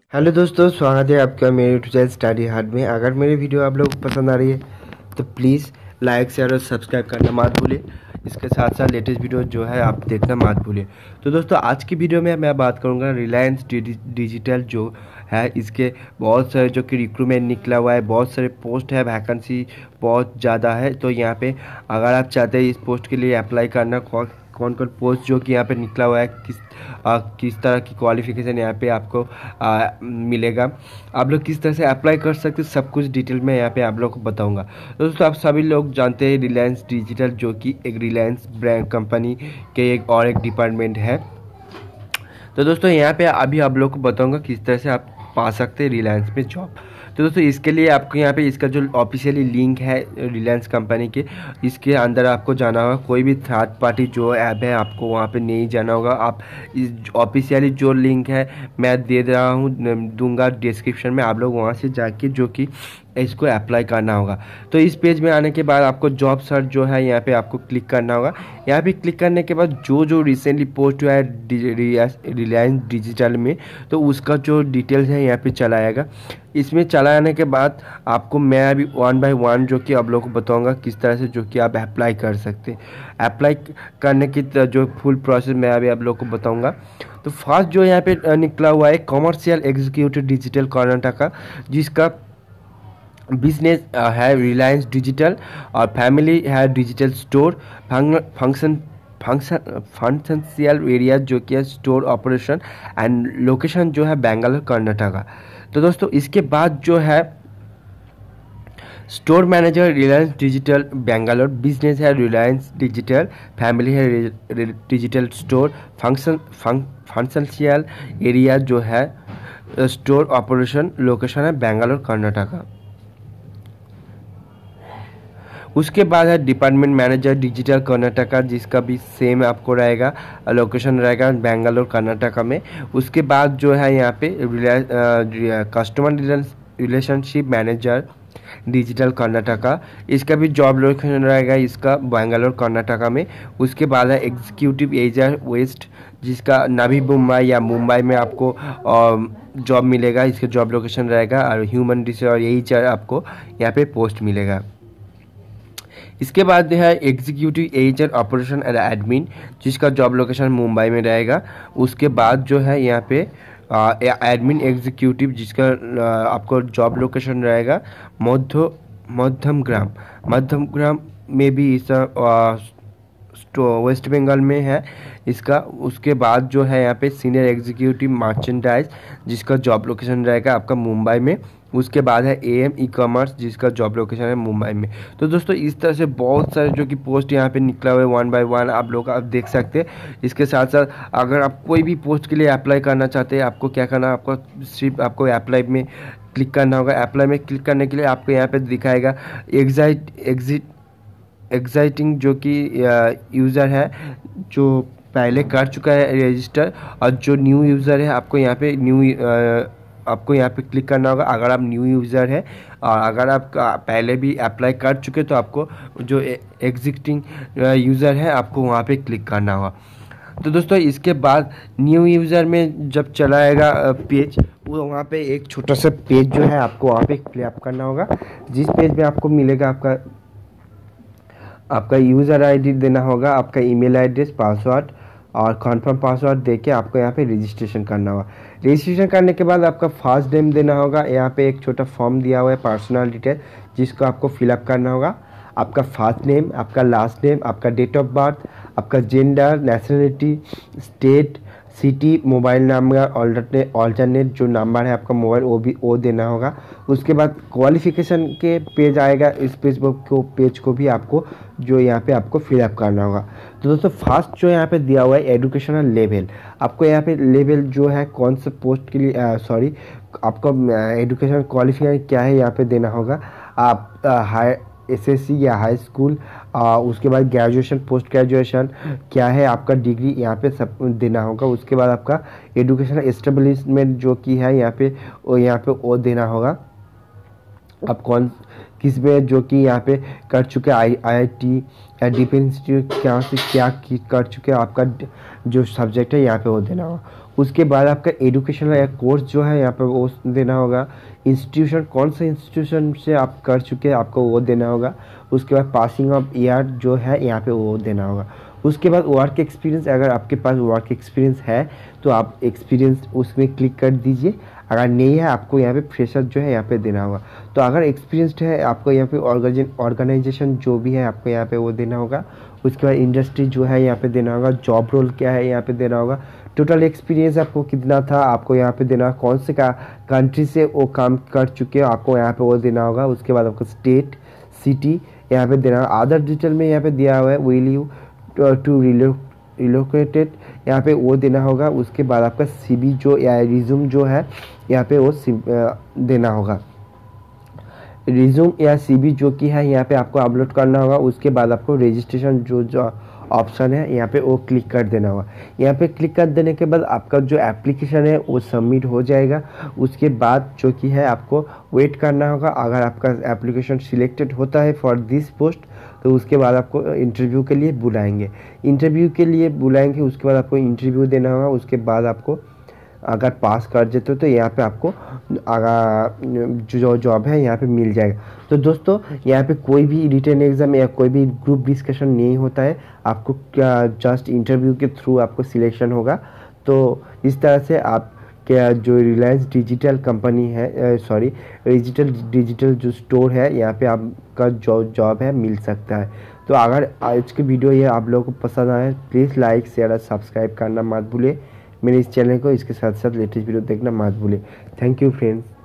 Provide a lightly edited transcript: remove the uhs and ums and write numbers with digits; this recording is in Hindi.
हेलो दोस्तों, स्वागत है आपका मेरे यूट्यूब चैनल स्टडी हार्ड में। अगर मेरी वीडियो आप लोगों को पसंद आ रही है तो प्लीज़ लाइक शेयर और सब्सक्राइब करना मत भूलिए। इसके साथ साथ लेटेस्ट वीडियो जो है आप देखना मत भूलिए। तो दोस्तों, आज की वीडियो में मैं बात करूंगा रिलायंस डिजिटल जो है, इसके बहुत सारे जो कि रिक्रूटमेंट निकला हुआ है, बहुत सारे पोस्ट है, वैकेंसी बहुत ज़्यादा है। तो यहाँ पे अगर आप चाहते हैं इस पोस्ट के लिए अप्लाई करना, कौन कौन पोस्ट जो कि यहाँ पे निकला हुआ है, किस तरह की क्वालिफिकेशन यहाँ पे आपको मिलेगा, आप लोग किस तरह से अप्लाई कर सकते हैं, सब कुछ डिटेल में यहाँ पे आप लोग को बताऊंगा। दोस्तों, आप सभी लोग जानते हैं रिलायंस डिजिटल जो कि एक रिलायंस ब्रांड कंपनी के एक और एक डिपार्टमेंट है। तो दोस्तों, यहाँ पे अभी आप लोग को बताऊंगा किस तरह से आप पा सकते हैं रिलायंस में जॉब। तो दोस्तों, इसके लिए आपको यहाँ पे इसका जो ऑफिशियली लिंक है रिलायंस कंपनी के, इसके अंदर आपको जाना होगा। कोई भी थर्ड पार्टी जो ऐप है आपको वहाँ पे नहीं जाना होगा। आप इस ऑफिशियली जो लिंक है मैं दे रहा हूँ, दूंगा डिस्क्रिप्शन में, आप लोग वहाँ से जाके जो कि इसको अप्लाई करना होगा। तो इस पेज में आने के बाद आपको जॉब सर्च जो है यहाँ पे आपको क्लिक करना होगा। यहाँ पे क्लिक करने के बाद जो रिसेंटली पोस्ट हुआ है रिलायंस डिजिटल में, तो उसका जो डिटेल्स है यहाँ पे चला आएगा। इसमें चला आने के बाद आपको मैं अभी वन बाय वन जो कि आप लोगों को बताऊंगा किस तरह से जो कि आप अप्लाई कर सकते हैं। अप्लाई करने की जो फुल प्रोसेस मैं अभी आप लोगों को बताऊंगा। तो फर्स्ट जो यहाँ पे निकला हुआ है कमर्शियल एग्जीक्यूटिव डिजिटल कर्नाटका, जिसका बिजनेस है रिलायंस डिजिटल और फैमिली है डिजिटल स्टोर फंक्शनशियल एरिया जो कि है स्टोर ऑपरेशन एंड लोकेशन जो है बेंगलोर कर्नाटका। तो दोस्तों, इसके बाद जो है store manager Reliance digital Bangalore, business है रिलायंस डिजिटल, फैमिली है डिजिटल स्टोर, फंक्शनशियल एरिया जो है स्टोर ऑपरेशन, लोकेशन है बेंगलोर कर्नाटका। उसके बाद है डिपार्टमेंट मैनेजर डिजिटल कर्नाटका, जिसका भी सेम आपको रहेगा, लोकेशन रहेगा बेंगलोर कर्नाटका में। उसके बाद जो है यहाँ पे customer relationship manager digital Karnataka, इसका भी जॉब लोकेशन रहेगा इसका बेंगलोर कर्नाटका में। उसके बाद है एग्जीक्यूटिव एजर वेस्ट, जिसका नवी मुंबई या मुंबई में आपको जॉब मिलेगा, इसका जॉब लोकेशन रहेगा। और ह्यूमन रिसोर्स एचआर आपको यहाँ पे पोस्ट मिलेगा। इसके बाद है एग्जीक्यूटिव एजर ऑपरेशन एंड एडमिन, जिसका जॉब लोकेशन मुंबई में रहेगा। उसके बाद जो है यहाँ पे एडमिन एग्जीक्यूटिव, जिसका आपको जॉब लोकेशन रहेगा मध्यम ग्राम में भी इस वेस्ट बंगाल में है इसका। उसके बाद जो है यहाँ पे सीनियर एग्जीक्यूटिव मर्चेंडाइज, जिसका जॉब लोकेशन रहेगा आपका मुंबई में। उसके बाद है एएम ई कॉमर्स, जिसका जॉब लोकेशन है मुंबई में। तो दोस्तों, इस तरह से बहुत सारे जो कि पोस्ट यहाँ पे निकला हुआ है, वन बाय वन आप लोग आप देख सकते हैं। इसके साथ साथ अगर आप कोई भी पोस्ट के लिए अप्लाई करना चाहते हैं, आपको क्या करना है, आपको सिर्फ आपको अप्लाई में क्लिक करना होगा। अप्लाई में क्लिक करने के लिए आपको यहाँ पे दिखाएगा एग्जाइटिंग जो कि यूज़र है जो पहले कर चुका है रजिस्टर, और जो न्यू यूज़र है आपको यहाँ पे आपको यहाँ पे क्लिक करना होगा अगर आप न्यू यूज़र है। और अगर आप पहले भी अप्लाई कर चुके तो आपको जो एग्जिस्टिंग यूज़र है आपको वहाँ पे क्लिक करना होगा। तो दोस्तों, इसके बाद न्यू यूज़र में जब चला आएगा पेज, वो वहाँ पे एक छोटा सा पेज जो है आपको वहाँ पे फिलअप करना होगा, जिस पेज में आपको मिलेगा आपका यूज़र आईडी देना होगा, आपका ईमेल एड्रेस, पासवर्ड और कन्फर्म पासवर्ड देके आपको यहाँ पे रजिस्ट्रेशन करना होगा। रजिस्ट्रेशन करने के बाद आपका फर्स्ट नेम देना होगा। यहाँ पे एक छोटा फॉर्म दिया हुआ है पर्सनल डिटेल, जिसको आपको फिलअप करना होगा। आपका फर्स्ट नेम, आपका लास्ट नेम, आपका डेट ऑफ बर्थ, आपका gender, nationality, state, city, mobile number, alternate जो नंबर है आपका मोबाइल वो देना होगा। उसके बाद क्वालिफ़िकेशन के पेज आएगा, इस पेज को भी आपको जो यहाँ पे आपको फिलअप करना होगा। तो दोस्तों, फर्स्ट जो यहाँ पे दिया हुआ है एजुकेशनल लेवल, आपको यहाँ पे लेवल जो है कौन से पोस्ट के लिए आपको एजुकेशन क्वालिफिकेशन क्या है यहाँ पे देना होगा। आप हाई एसएससी या हाई स्कूल, उसके बाद ग्रेजुएशन, पोस्ट ग्रेजुएशन क्या है आपका डिग्री, यहाँ पे सब देना होगा। उसके बाद आपका एजुकेशन एस्टेब्लिशमेंट जो कि है यहाँ पे वो देना होगा। आप किस में जो कि यहाँ पे कर चुके आईआईटी या डिफेंस इंस्टीट्यूट क्या से क्या कर चुके आपका जो सब्जेक्ट है यहाँ पे वो देना होगा। उसके बाद आपका एजुकेशनल या कोर्स जो है यहाँ पे वो देना होगा। इंस्टीट्यूशन, कौन सा इंस्टीट्यूशन से आप कर चुके हैं आपको वो देना होगा। उसके बाद पासिंग ऑफ ईयर जो है यहाँ पे वो देना होगा। उसके बाद वर्क एक्सपीरियंस, अगर आपके पास वर्क एक्सपीरियंस है तो आप एक्सपीरियंस उसमें क्लिक कर दीजिए। अगर नहीं है आपको यहाँ पे फ्रेशर जो है यहाँ पे देना होगा। तो अगर एक्सपीरियंस्ड है आपको यहाँ पे ऑर्गेनाइजेशन जो भी है आपको यहाँ पे वो देना होगा। उसके बाद इंडस्ट्री जो है यहाँ पे देना होगा। जॉब रोल क्या है यहाँ पे देना होगा। टोटल एक्सपीरियंस आपको कितना था आपको यहाँ पे देना होगा। कौन से कंट्री से वो काम कर चुके हो आपको यहाँ पे वो देना होगा। उसके बाद आपको स्टेट, सिटी यहाँ पे देना होगा। अदर डिटेल में यहाँ पे दिया हुआ है विल यू टू रिलोकेटेड यहाँ पे वो देना होगा। उसके बाद आपका सीवी जो या रिज्यूम जो है यहाँ पे वो देना होगा। रिज्यूम या सीवी जो कि है यहाँ पे आपको अपलोड करना होगा। उसके बाद आपको रजिस्ट्रेशन जो ऑप्शन है यहाँ पे वो क्लिक कर देना होगा। यहाँ पे क्लिक कर देने के बाद आपका जो एप्लीकेशन है वो सबमिट हो जाएगा। उसके बाद जो कि है आपको वेट करना होगा। अगर आपका एप्लीकेशन सिलेक्टेड होता है फॉर दिस पोस्ट तो उसके बाद आपको इंटरव्यू के लिए बुलाएंगे। उसके बाद आपको इंटरव्यू देना होगा। उसके बाद आपको अगर पास कर देते हो तो यहाँ पे आपको जो जॉब है यहाँ पे मिल जाएगा। तो दोस्तों यहाँ पे कोई भी रिटन एग्ज़ाम या कोई भी ग्रुप डिस्कशन नहीं होता है। आपको क्या जस्ट इंटरव्यू के थ्रू आपको सिलेक्शन होगा। तो इस तरह से आप क्या जो रिलायंस डिजिटल कंपनी है डिजिटल जो स्टोर है यहाँ पे आपका जॉब है मिल सकता है। तो अगर आज की वीडियो ये आप लोगों को पसंद आए प्लीज़ लाइक शेयर और सब्सक्राइब करना मत भूलिए मेरे इस चैनल को। इसके साथ साथ लेटेस्ट वीडियो देखना मत भूलिए। Thank you friends.